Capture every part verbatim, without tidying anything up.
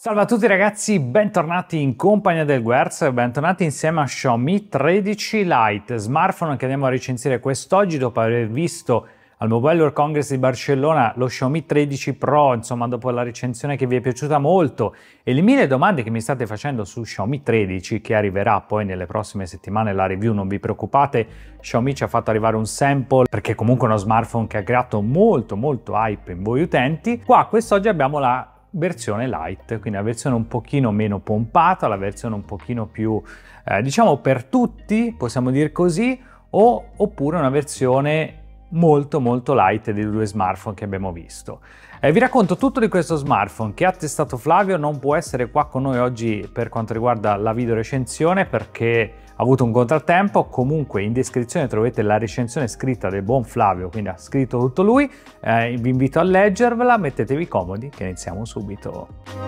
Salve a tutti ragazzi, bentornati in compagnia del Guerz, bentornati insieme a Xiaomi tredici Lite, smartphone che andiamo a recensire quest'oggi dopo aver visto al Mobile World Congress di Barcellona lo Xiaomi tredici Pro, insomma dopo la recensione che vi è piaciuta molto e le mille domande che mi state facendo su Xiaomi tredici che arriverà poi nelle prossime settimane la review, non vi preoccupate, Xiaomi ci ha fatto arrivare un sample perché comunque è uno smartphone che ha creato molto molto hype in voi utenti. Qua quest'oggi abbiamo la versione light, quindi la versione un pochino meno pompata, la versione un pochino più eh, diciamo per tutti, possiamo dire così, o oppure una versione molto molto light dei due smartphone che abbiamo visto. Eh, vi racconto tutto di questo smartphone che ha testato Flavio, non può essere qua con noi oggi per quanto riguarda la video recensione perché ha avuto un contrattempo. Comunque in descrizione trovate la recensione scritta del buon Flavio, quindi ha scritto tutto lui, eh, vi invito a leggervela, mettetevi comodi che iniziamo subito.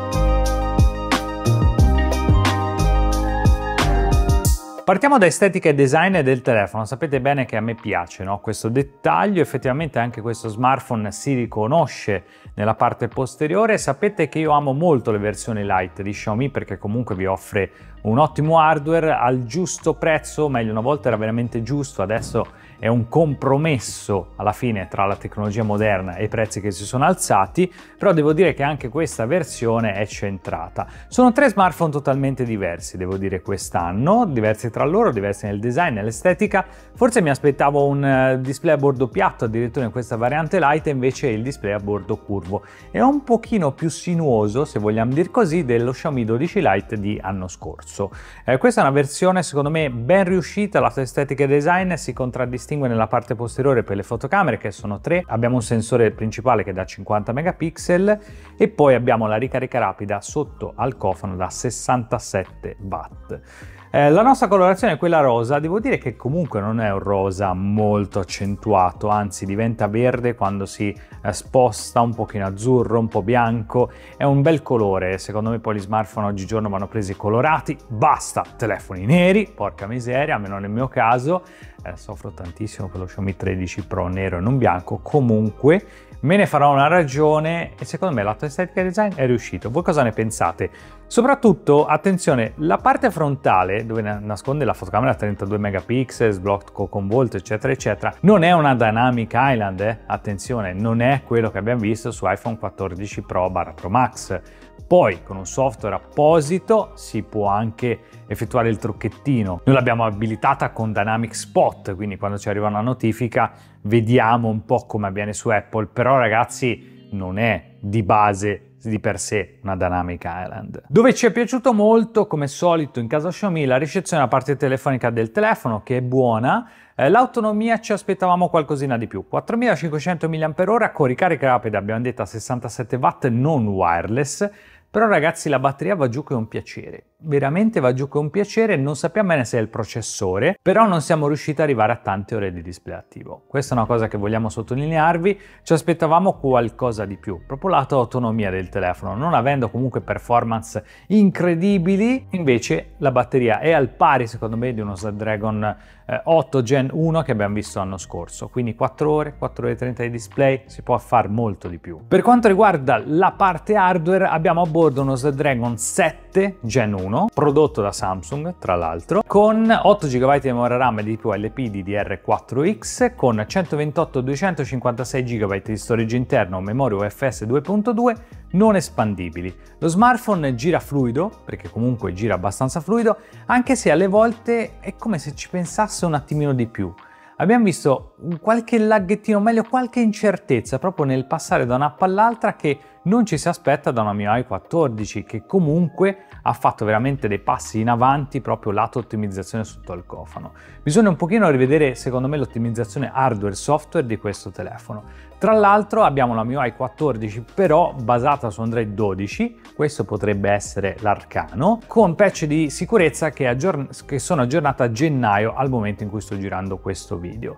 Partiamo da estetica e design del telefono. Sapete bene che a me piace, no? Questo dettaglio, effettivamente anche questo smartphone si riconosce nella parte posteriore. Sapete che io amo molto le versioni light di Xiaomi perché comunque vi offre un ottimo hardware al giusto prezzo, meglio una volta era veramente giusto, adesso è un compromesso alla fine tra la tecnologia moderna e i prezzi che si sono alzati, però devo dire che anche questa versione è centrata. Sono tre smartphone totalmente diversi, devo dire, quest'anno, diversi tra loro, diversi nel design, nell'estetica. Forse mi aspettavo un display a bordo piatto addirittura in questa variante light, e invece il display a bordo curvo. È un pochino più sinuoso, se vogliamo dir così, dello Xiaomi dodici Lite di anno scorso. Eh, questa è una versione secondo me ben riuscita, la sua estetica e design si contraddistingue nella parte posteriore per le fotocamere che sono tre, abbiamo un sensore principale che da cinquanta megapixel e poi abbiamo la ricarica rapida sotto al cofano da sessantasette watt. Eh, la nostra colorazione è quella rosa, devo dire che comunque non è un rosa molto accentuato, anzi diventa verde quando si eh, sposta, un pochino azzurro, un po' bianco, è un bel colore. Secondo me poi gli smartphone oggigiorno vanno presi colorati, basta telefoni neri, porca miseria, almeno nel mio caso, eh, soffro tantissimo per lo Xiaomi tredici Pro nero e non bianco, comunque me ne farò una ragione e secondo me la tua estetica e design è riuscito. Voi cosa ne pensate? Soprattutto, attenzione, la parte frontale dove nasconde la fotocamera trentadue megapixel, sblock con volt eccetera eccetera, non è una Dynamic Island, eh? Attenzione, non è quello che abbiamo visto su iPhone quattordici Pro barra Pro Max. Poi con un software apposito si può anche effettuare il trucchettino. Noi l'abbiamo abilitata con Dynamic Spot, quindi quando ci arriva una notifica vediamo un po' come avviene su Apple, però ragazzi non è di base di per sé una Dynamic Island. Dove ci è piaciuto molto, come solito in casa Xiaomi, la ricezione da parte telefonica del telefono che è buona. Eh, l'autonomia ci aspettavamo qualcosina di più, quattromilacinquecento milliamperi orari con ricarica rapida, abbiamo detto a sessantasette watt non wireless. Però ragazzi la batteria va giù che è un piacere, veramente va giù che è un piacere, non sappiamo bene se è il processore, però non siamo riusciti ad arrivare a tante ore di display attivo. Questa è una cosa che vogliamo sottolinearvi, ci aspettavamo qualcosa di più, proprio lato autonomia del telefono, non avendo comunque performance incredibili, invece la batteria è al pari secondo me di uno Snapdragon eh, otto Gen uno che abbiamo visto l'anno scorso, quindi quattro ore, quattro ore e trenta di display, si può fare molto di più. Per quanto riguarda la parte hardware abbiamo a bordo uno Snapdragon sette Gen uno, prodotto da Samsung tra l'altro, con otto giga di memoria RAM di tipo L P D D R quattro X, con centoventotto duecentocinquantasei giga di storage interno, memoria U F S due punto due non espandibili. Lo smartphone gira fluido, perché comunque gira abbastanza fluido, anche se alle volte è come se ci pensasse un attimino di più. Abbiamo visto qualche laghettino, meglio qualche incertezza proprio nel passare da un'app all'altra che non ci si aspetta da una M I U I quattordici, che comunque ha fatto veramente dei passi in avanti proprio lato ottimizzazione sotto al cofano. Bisogna un pochino rivedere secondo me l'ottimizzazione hardware software di questo telefono. Tra l'altro abbiamo la M I U I quattordici però basata su Android dodici, questo potrebbe essere l'arcano, con patch di sicurezza che, che sono aggiornata a gennaio al momento in cui sto girando questo video.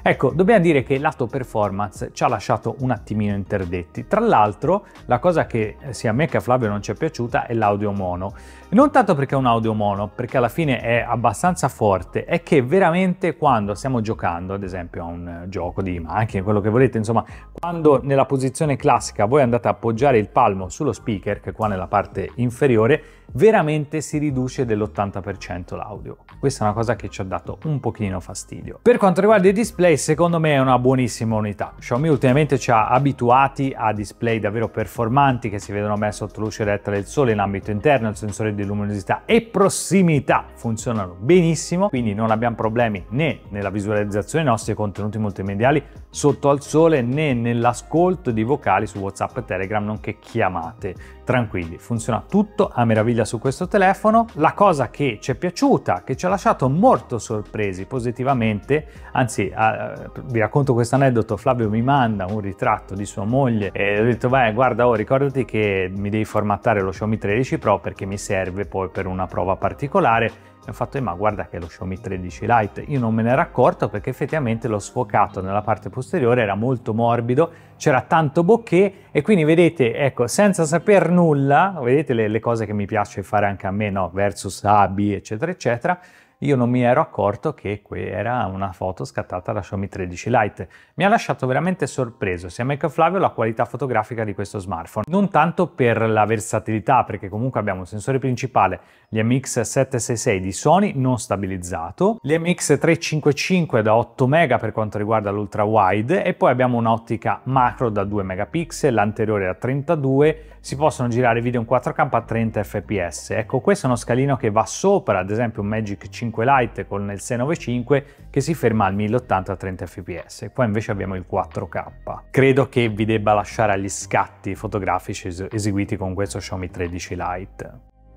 Ecco, dobbiamo dire che lato performance ci ha lasciato un attimino interdetti. Tra l'altro, la cosa che sia a me che a Flavio non ci è piaciuta è l'audio mono. Non tanto perché è un audio mono, perché alla fine è abbastanza forte, è che veramente quando stiamo giocando, ad esempio a un gioco di macchine, quello che volete, insomma, quando nella posizione classica voi andate a appoggiare il palmo sullo speaker, che è qua nella parte inferiore, veramente si riduce dell'ottanta per cento l'audio. Questa è una cosa che ci ha dato un pochino fastidio. Per quanto riguarda i display, secondo me è una buonissima unità. Xiaomi ultimamente ci ha abituati a display davvero performanti che si vedono bene sotto luce diretta del sole in ambito interno, il sensore di luminosità e prossimità funzionano benissimo, quindi non abbiamo problemi né nella visualizzazione dei nostri contenuti multimediali sotto al sole né nell'ascolto di vocali su WhatsApp e Telegram, nonché chiamate. Tranquilli, funziona tutto a meraviglia su questo telefono. La cosa che ci è piaciuta, che ci ha lasciato molto sorpresi positivamente, anzi eh, vi racconto questo aneddoto. Flavio mi manda un ritratto di sua moglie e ho detto vai guarda, oh, ricordati che mi devi formattare lo Xiaomi tredici Pro perché mi serve poi per una prova particolare. E ho fatto, eh, ma guarda che è lo Xiaomi tredici Lite. Io non me ne ero accorto perché effettivamente lo sfocato nella parte posteriore era molto morbido, c'era tanto bokeh e quindi vedete, ecco, senza saper nulla, vedete le, le cose che mi piace fare anche a me, no? Versus A, B, eccetera, eccetera. Io non mi ero accorto che era una foto scattata da Xiaomi tredici Lite. Mi ha lasciato veramente sorpreso, sia me che Flavio, la qualità fotografica di questo smartphone. Non tanto per la versatilità, perché comunque abbiamo un sensore principale, l'I M X settecentosessantasei di Sony non stabilizzato, l'I M X trecentocinquantacinque da otto mega per quanto riguarda l'ultra wide e poi abbiamo un'ottica macro da due megapixel, l'anteriore da trentadue, si possono girare video in quattro K a trenta F P S. Ecco, questo è uno scalino che va sopra, ad esempio un Magic cinque Lite con il sei novantacinque che si ferma al mille ottanta a trenta F P S. Qua invece abbiamo il quattro K. Credo che vi debba lasciare agli scatti fotografici eseguiti con questo Xiaomi tredici Lite.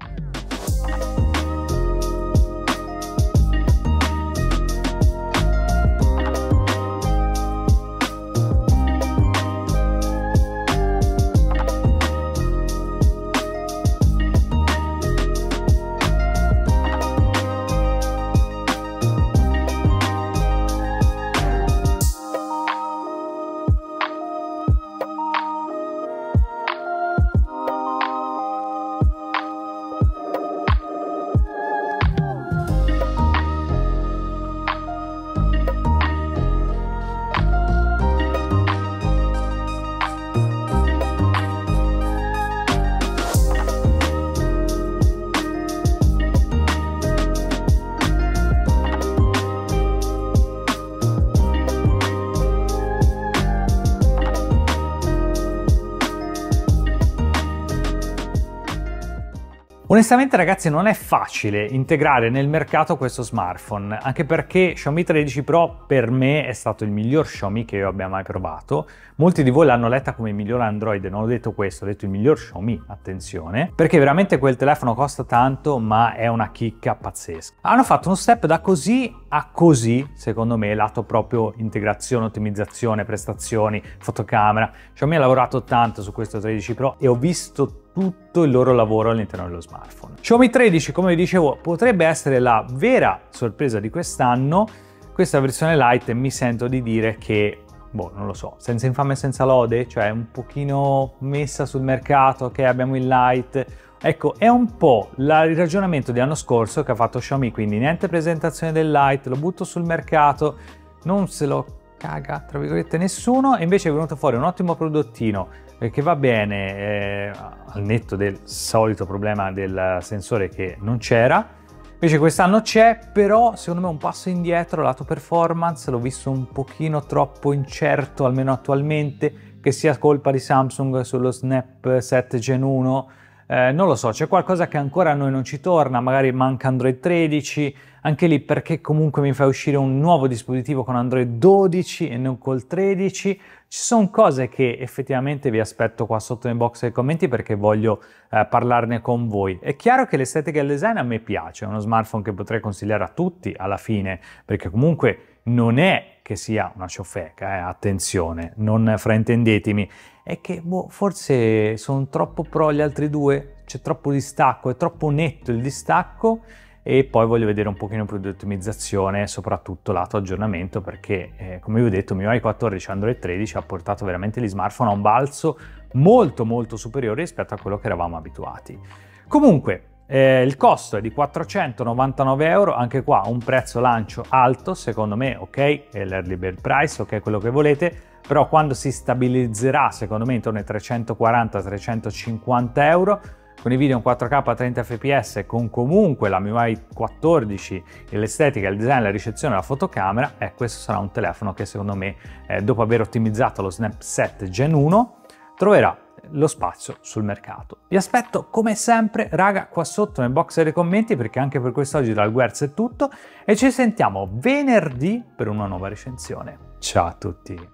Onestamente ragazzi non è facile integrare nel mercato questo smartphone, anche perché Xiaomi tredici Pro per me è stato il miglior Xiaomi che io abbia mai provato. Molti di voi l'hanno letta come il miglior Android, non ho detto questo, ho detto il miglior Xiaomi, attenzione, perché veramente quel telefono costa tanto ma è una chicca pazzesca. Hanno fatto uno step da così a così, secondo me, lato proprio integrazione, ottimizzazione, prestazioni, fotocamera. Xiaomi ha lavorato tanto su questo tredici Pro e ho visto tutto il loro lavoro all'interno dello smartphone. Xiaomi tredici, come vi dicevo, potrebbe essere la vera sorpresa di quest'anno. Questa versione Lite mi sento di dire che, boh, non lo so, senza infame e senza lode, cioè un pochino messa sul mercato, che abbiamo il Lite. Ecco, è un po' il ragionamento di anno scorso che ha fatto Xiaomi, quindi niente presentazione del Lite, lo butto sul mercato, non se lo caga, tra virgolette, nessuno, e invece è venuto fuori un ottimo prodottino che va bene, eh, al netto del solito problema del sensore che non c'era. Invece quest'anno c'è, però secondo me un passo indietro lato performance, l'ho visto un pochino troppo incerto, almeno attualmente, che sia colpa di Samsung sullo Snap sette Gen uno, eh, non lo so, c'è qualcosa che ancora a noi non ci torna, magari manca Android tredici, anche lì perché comunque mi fa uscire un nuovo dispositivo con Android dodici e non col tredici. Ci sono cose che effettivamente vi aspetto qua sotto nel box dei commenti perché voglio eh, parlarne con voi. È chiaro che l'estetica del design a me piace, è uno smartphone che potrei consigliare a tutti alla fine, perché comunque non è che sia una ciofeca, eh, attenzione, non fraintendetemi, è che boh, forse sono troppo pro gli altri due, c'è troppo distacco, è troppo netto il distacco. e poi voglio vedere un pochino più di ottimizzazione, soprattutto lato aggiornamento, perché eh, come vi ho detto M I U I quattordici e Android tredici ha portato veramente gli smartphone a un balzo molto molto superiore rispetto a quello che eravamo abituati. Comunque eh, il costo è di quattrocentonovantanove euro, anche qua un prezzo lancio alto, secondo me, ok, è l'early bird price, ok, quello che volete, però quando si stabilizzerà secondo me intorno ai trecentoquaranta trecentocinquanta euro, con i video in quattro K a trenta F P S e con comunque la M I U I quattordici e l'estetica, il design, la ricezione e la fotocamera, eh, questo sarà un telefono che secondo me, eh, dopo aver ottimizzato lo Snap sette Gen uno, troverà lo spazio sul mercato. Vi aspetto come sempre, raga, qua sotto nel box dei commenti, perché anche per quest'oggi dal Guerz è tutto e ci sentiamo venerdì per una nuova recensione. Ciao a tutti!